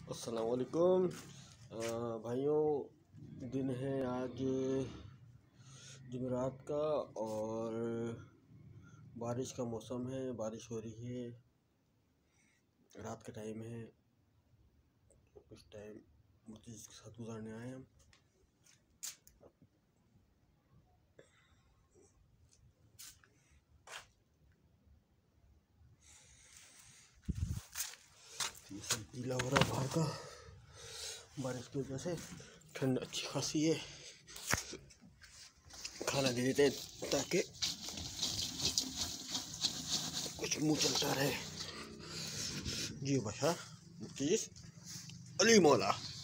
अस्सलाम वालेकुम भाइयों। दिन है आज जुमेरात का और बारिश का मौसम है, बारिश हो रही है। रात का टाइम है, कुछ टाइम मुर्तजिज़ के साथ गुजारने आए हम। ये सब गीला हो रहा है बाहर का, बारिश की वजह से ठंड अच्छी खासी है। खाना दे देते हैं ताकि कुछ मुंह चलता रहे। जी बादशाह मुर्तजिज़ अली मौला।